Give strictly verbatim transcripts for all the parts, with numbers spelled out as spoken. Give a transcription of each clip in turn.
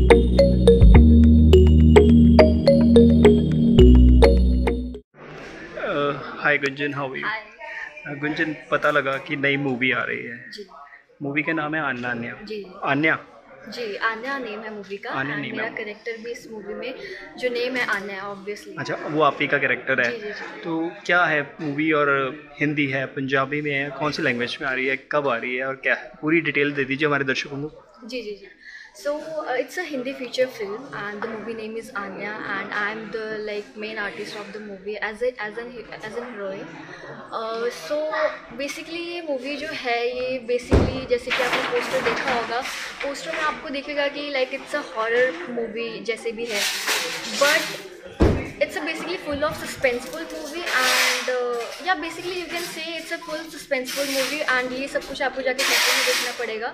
Hi Gunjan, how are you? Gunjan, पता लगा कि नई मूवी आ रही है। जी। मूवी का नाम है आन्या। आन्या जी आन्या जी आन्या नेम है मूवी का। आन्या नेम मेरा है। कैरेक्टर भी इस मूवी में जो नेम है आन्या है ऑब्वियसली। अच्छा, वो आप ही का कैरेक्टर है। जी जी जी। तो क्या है मूवी, और हिंदी है, पंजाबी में है, कौन सी लैंग्वेज में आ रही है, कब आ रही है, और क्या है? पूरी डिटेल दे दीजिए हमारे दर्शकों को। जी जी जी So uh, it's a Hindi feature film, and the movie name is Anya, and I'm the like main artist of the movie as a as an as an heroine. Uh, so basically ये movie जो है ये basically जैसे कि आपने poster देखा होगा, poster में आपको दिखेगा कि like it's a horror movie जैसे भी है, but it's a basically full of suspenseful movie and uh, yeah basically you can say it's a full suspenseful movie and ये सब कुछ आपको जाके थिएटर में देखना पड़ेगा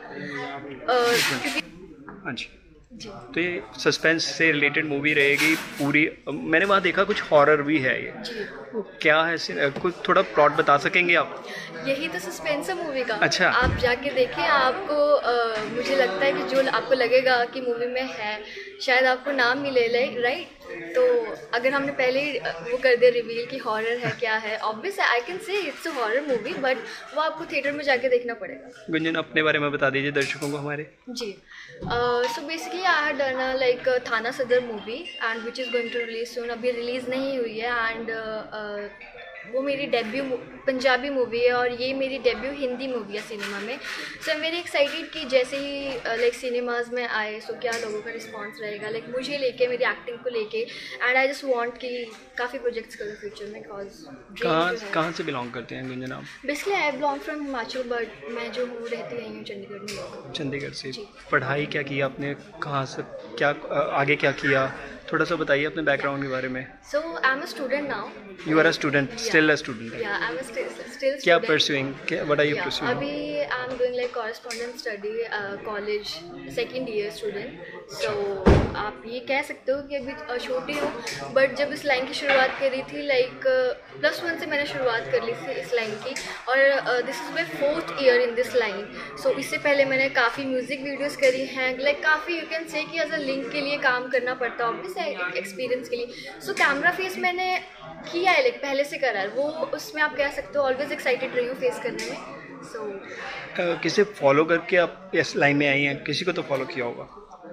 uh, क्योंकि हाँ जी। जी। तो ये सस्पेंस से रिलेटेड मूवी रहेगी पूरी। मैंने वहाँ देखा कुछ हॉरर भी है ये। जी। वो क्या है, कुछ थोड़ा प्लॉट बता सकेंगे आप? यही तो सस्पेंस है मूवी का। अच्छा। आप जाके देखें, आपको आ, मुझे लगता है कि जो आपको लगेगा कि मूवी में है शायद आपको नाम मिले राइट। तो अगर हमने पहले ही वो कर दिया रिवील कि हॉरर है क्या है, ऑब्वियस है I can say it's a horror movie, but वो आपको थिएटर में जाके देखना पड़ेगा। गुंजन, अपने बारे में बता दीजिए दर्शकों को हमारे। जी। So basically I had done a like Thana Sadar movie and which is going to release soon. अभी रिलीज़ नहीं हुई है एंड uh, वो मेरी डेब्यू पंजाबी मूवी है और ये मेरी डेब्यू हिंदी मूवी है सिनेमा में। So I am very excited कि जैसे ही लाइक uh, सिनेमाज में आए सो so क्या लोगों का रिस्पांस रहेगा लाइक like, मुझे लेके, मेरी एक्टिंग को लेके, एंड आई जस्ट वांट कि काफ़ी प्रोजेक्ट्स करूँ फ्यूचर में। बिकॉज कहाँ कहाँ से बिलोंग करते हैं गुंजन आप? Basically I belong from Himachal but मैं जो हूँ रहती रही हूँ चंडीगढ़ में। चंडीगढ़ से। पढ़ाई क्या की आपने, कहाँ से, क्या आगे क्या किया, थोड़ा सा बताइए अपने बैकग्राउंड के बारे में। So I am a student now. You are a student, still a student? या आई एम स्टिल स्टिल क्या pursuing, what are you pursuing? अभी I am doing like correspondent study college second year student. So आप ये कह सकते हो कि अभी छोटी हूँ बट जब इस लाइन की शुरुआत करी थी लाइक प्लस वन से मैंने शुरुआत कर ली थी इस लाइन की, और this is my fourth year in this line. So इससे पहले मैंने काफ़ी म्यूज़िक वीडियोज़ करी हैं, लाइक काफ़ी यू कैन से कि एज अ लिंक के लिए काम करना पड़ता है ऑब्वियस है एक्सपीरियंस के लिए। सो कैमरा फेस मैंने किया है लाइक पहले से करा है वो, उसमें आप कह सकते हो ऑलवेज एक्साइटेड रही हूँ फेस करने में। सो so, uh, किसे फॉलो करके आप इस लाइन में आई हैं? किसी को तो फॉलो किया होगा?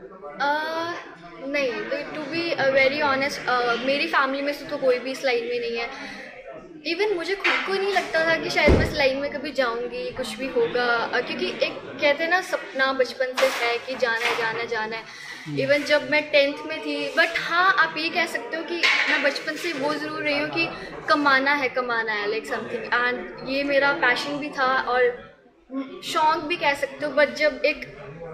uh, नहीं, टू बी वेरी ऑनेस्ट मेरी फैमिली में से तो कोई भी इस लाइन में नहीं है। इवन मुझे खुद को नहीं लगता था कि शायद मैं इस लाइन में कभी जाऊंगी, कुछ भी होगा, uh, क्योंकि एक कहते हैं ना सपना बचपन से है कि जाना है जाना है जाना है। इवन जब मैं टेंथ में थी, बट हाँ आप ये कह सकते हो कि मैं बचपन से वो ज़रूर रही हूँ कि कमाना है कमाना है लाइक समथिंग, एंड ये मेरा पैशन भी था और शौक भी कह सकते हो। बट जब एक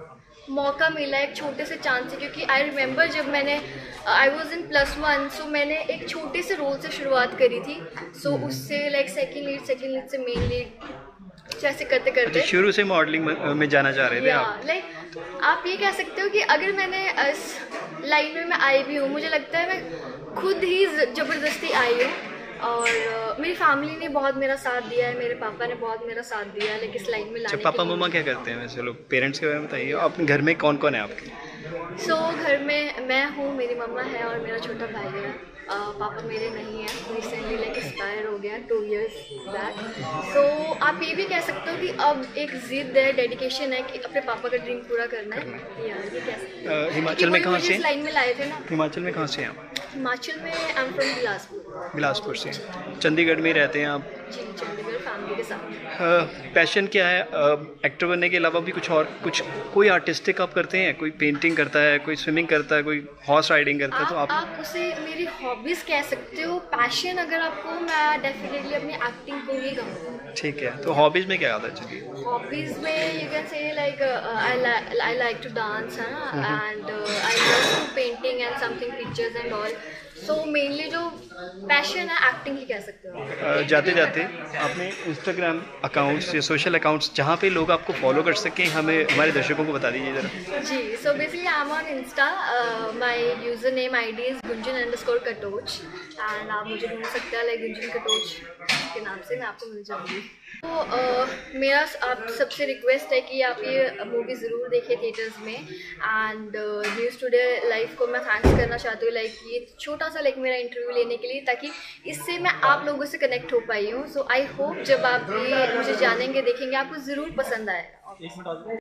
मौका मिला एक छोटे से चांस से, क्योंकि आई रिमेंबर जब मैंने I was in plus one, so मैंने एक छोटे से रोल से शुरुआत करी थी। सो so, उससे like second lead second lead से मेन लीड जैसे करते करते अच्छा, शुरू से मॉडलिंग में जाना चाह रहे थे आप? लाइक आप ये कह सकते हो कि अगर मैंने इस लाइन में मैं आई भी हूँ, मुझे लगता है मैं खुद ही ज़बरदस्ती आई हूँ और uh, मेरी फैमिली ने बहुत मेरा साथ दिया है, मेरे पापा ने बहुत मेरा साथ दिया है लाइक इस लाइन में लाने के लिए। पापा मम्मा क्या करते हैं वैसे लोग? पेरेंट्स के बारे में बताइए। अपने घर में कौन कौन है आपके? सो so, घर में मैं हूँ, मेरी मम्मा है और मेरा छोटा भाई है। uh, पापा मेरे नहीं हैं, रिसेंटली लाइक एक्सपायर हो गया टू इयर्स बैक। सो आप ये भी कह सकते हो कि अब एक जिद है, डेडिकेशन है कि अपने पापा का ड्रीम पूरा करना है। यार ये कह सकते हैं। हिमाचल में कहाँ से? इस लाइन में लाए थे ना। हिमाचल में कहाँ से हैं आप? हिमाचल में I am from Bilaspur. Bilaspur से। चंडीगढ़ में रहते हैं आप? जी, चंडीगढ़ फैमिली के साथ। पैशन क्या है एक्टर बनने के अलावा भी? कुछ और कुछ कोई आर्टिस्टिक आप करते हैं? कोई पेंटिंग करता है, कोई स्विमिंग करता है, कोई हॉर्स राइडिंग करता है? तो आप आप उसे मेरी हॉबीज़ कह सकते हो। पैशन अगर आपको, मैं डेफिनेटली अपनी एक्टिंग को ही कहूँगा। ठीक है, तो हॉबीज़ में क्या आता है? चलिए हॉबीज़ में you can say like I like to dance है ना, and I love to painting and something pictures and all. So mainly जो पैशन है एक्टिंग ही कह सकते हो. अ, जाते जाते आपने इंस्टाग्राम अकाउंट्स या सोशल अकाउंट्स जहाँ पे लोग आपको फॉलो कर सकें, हमें हमारे दर्शकों को बता दीजिए ज़रा. जी, so basically I am on Insta. My user name ID is Gunjan underscore Katoch and आप मुझे ढूंढ सकते हैं लाइक गुंजन कटोच के नाम से, मैं आपको मिल जाऊंगी. तो uh, मेरा आप सबसे रिक्वेस्ट है कि आप ये मूवी ज़रूर देखें थिएटर्स में. एंड न्यूज़ टुडे लाइव को मैं थैंक्स करना चाहती हूँ लाइक ये छोटा सा लाइक मेरा इंटरव्यू लेने के लिए, ताकि इससे मैं आप लोगों से कनेक्ट हो पाई हूँ. सो आई होप जब आप ये मुझे जानेंगे देखेंगे आपको ज़रूर पसंद आएगा.